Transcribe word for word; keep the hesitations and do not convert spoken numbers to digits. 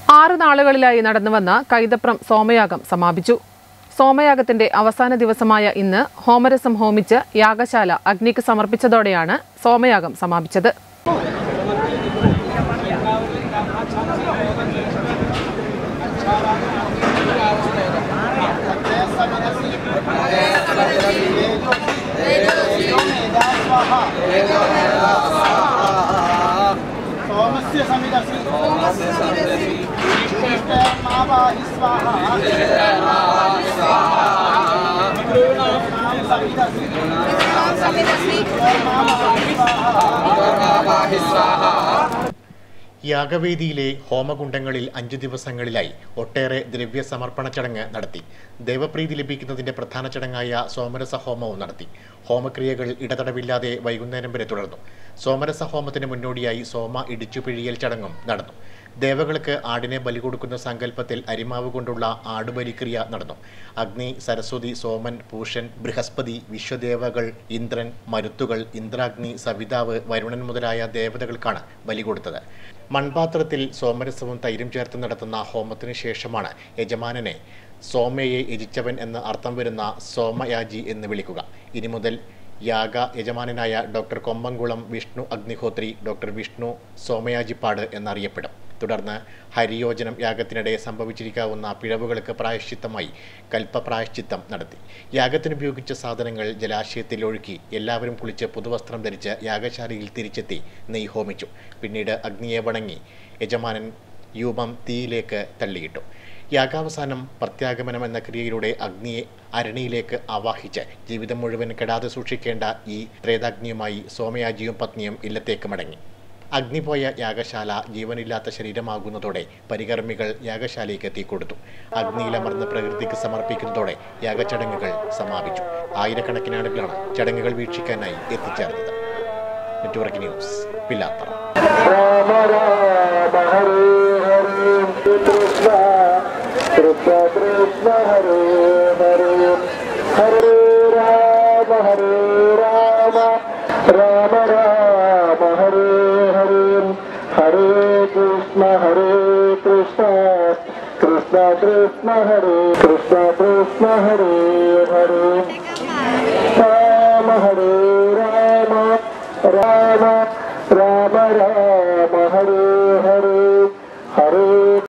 ആറ് നാളുകളിലായി നടന്നുവന്ന കൈതപ്രം സോമയാഗം സമാപിച്ചു. സോമയാഗത്തിന്റെ അവസാന ദിവസമായ ഇന്ന് ഹോമരസം ഹോമിച്ച് യാഗശാല അഗ്നിക്ക് സമർപ്പിച്ചതോടെയാണ് സോമയാഗം സമാപിച്ചത്. യാഗവേദിയിലെ ഹോമകുണ്ഡങ്ങളിൽ അഞ്ചു ദിവസങ്ങളിലായി ഒട്ടേറെ ദ്രവ്യ സമർപ്പണ ചടങ്ങ് നടത്തി. ദേവപ്രീതി ലഭിക്കുന്നതിന്റെ പ്രധാന ചടങ്ങായ സോമരസ ഹോമവും നടത്തി. ഹോമക്രിയകൾ ഇടതടവില്ലാതെ വൈകുന്നേരം വരെ തുടർന്നു. സോമരസ ഹോമത്തിന് മുന്നോടിയായി സോമ ഇടിച്ചു പിഴിയൽ ചടങ്ങും നടന്നു. ദേവകൾക്ക് ആടിനെ ബലി കൊടുക്കുന്ന സങ്കല്പത്തിൽ അരിമാവ് കൊണ്ടുള്ള ആടുബലിക്രിയ നടന്നു. അഗ്നി, സരസ്വതി, സോമൻ, പൂഷൻ, ബൃഹസ്പതി, വിശ്വദേവകൾ, ഇന്ദ്രൻ, മരുത്തുകൾ, ഇന്ദ്രാഗ്നി, സവിതാവ്, വരുണൻ മുതലായ ദേവതകൾക്കാണ് ബലി കൊടുത്തത്. മൺപാത്രത്തിൽ സോമരസവും തൈരും ചേർത്ത് നടത്തുന്ന ഹോമത്തിന് ശേഷമാണ് യജമാനനെ സോമയെ യജിച്ചവൻ എന്ന് അർത്ഥം വരുന്ന സോമയാജി എന്ന് വിളിക്കുക. ഇനി മുതൽ യാഗ യജമാനായ ഡോക്ടർ കൊമ്പംകുളം വിഷ്ണു അഗ്നിഹോത്രി ഡോക്ടർ വിഷ്ണു സോമയാജിപ്പാട് എന്നറിയപ്പെടും. തുടർന്ന് ഹരിയോജനം യാഗത്തിനിടെ സംഭവിച്ചിരിക്കാവുന്ന പിഴവുകൾക്ക് പ്രായശ്ചിത്തമായി കൽപ്പപ്രായശ്ചിത്തം നടത്തി. യാഗത്തിനുപയോഗിച്ച സാധനങ്ങൾ ജലാശയത്തിൽ ഒഴുക്കി എല്ലാവരും കുളിച്ച് പുതുവസ്ത്രം ധരിച്ച് യാഗശാലയിൽ തിരിച്ചെത്തി നെയ് ഹോമിച്ചു. പിന്നീട് അഗ്നിയെ വണങ്ങി യജമാനൻ യൂപം തീയിലേക്ക് തള്ളിയിട്ടു. യാഗാവസാനം പ്രത്യാഗമനം എന്ന ക്രിയയിലൂടെ അഗ്നിയെ അരണിയിലേക്ക് ആവാഹിച്ച് ജീവിതം മുഴുവൻ കെടാതെ സൂക്ഷിക്കേണ്ട ഈ ത്രേതാഗ്നിയുമായി സോമയാജിയും പത്നിയും ഇല്ലത്തേക്ക് മടങ്ങി. അഗ്നി പോയ യാഗശാല ജീവനില്ലാത്ത ശരീരമാകുന്നതോടെ പരികർമ്മികൾ യാഗശാലയ്ക്ക് എത്തിക്കൊടുത്തു. അഗ്നിയിലമർന്ന് പ്രകൃതിക്ക് സമർപ്പിക്കുന്നതോടെ യാഗചടങ്ങുകൾ സമാപിച്ചു. ആയിരക്കണക്കിന് ആളുകളാണ് ചടങ്ങുകൾ വീക്ഷിക്കാനായി എത്തിച്ചേർന്നത്. Network news, Pilathara. Krishna Krishna Hare Hare Hare Rama Hare Rama Rama Rama Hare Hare Hare Krishna Hare Krishna Krishna Krishna Hare Krishna Krishna Hare